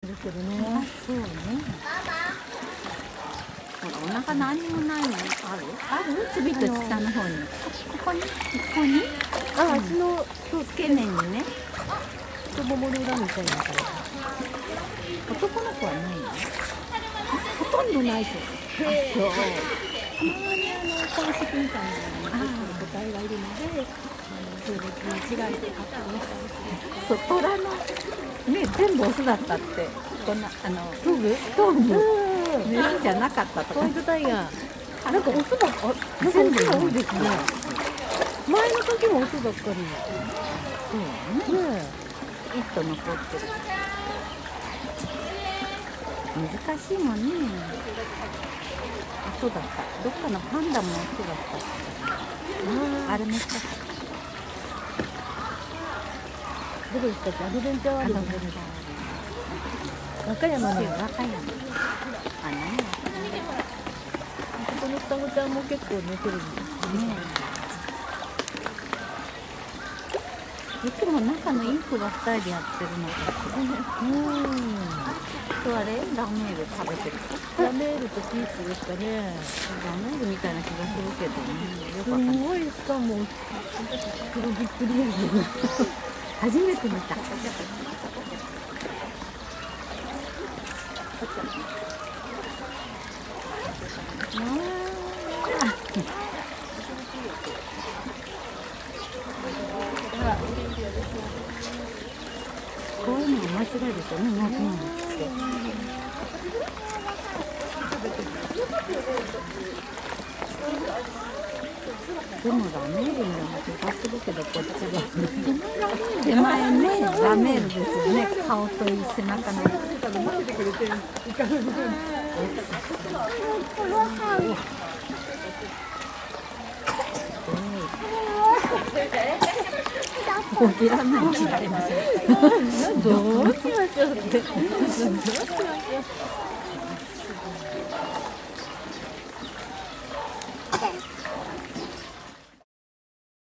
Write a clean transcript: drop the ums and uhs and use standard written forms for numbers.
るけどね。 あ、そうね。ほら、お腹何にもないのある？ちびっと下の方に。ここに？ あ、足のそう、付け根にね。 太ももの裏みたいな。 男の子はないの？ ほとんどないそう。 そう。 たまに公式みたいなのに個体がいるので、性別に違いで買ったりしたりする。 そう、虎のね、全部オスだったって、こんな頭部？ メスじゃなかったとか。 ホワイトタイガー。なんかオスばっか、なんかオスが多いですね。前の時もオスばっかり。 そうね。一頭残ってる。難しいもんね。あ、そうだった。どっかのパンダもオスだった。あれメスだった。 どこでしたっけ？アドベンチャーワールド。和歌山の。 和歌山。あ、何？ この双子ちゃんも結構寝てるんですね。 いつも仲のいい子が2人でやってるのかしら。あれラメール食べてる子？ ラメールとピースですかね。 ラメールみたいな気がするけどね。よすかった。 ごい、しかもすごいびっくりです。 初めて見た。こういうの面白いですよね、鳴き物って。でもラメールの気がするけど、こっちは手前ね、ラメールですよね。顔といい背中の。起きらない。起きられません。 どうしましょうって。どうしましょう。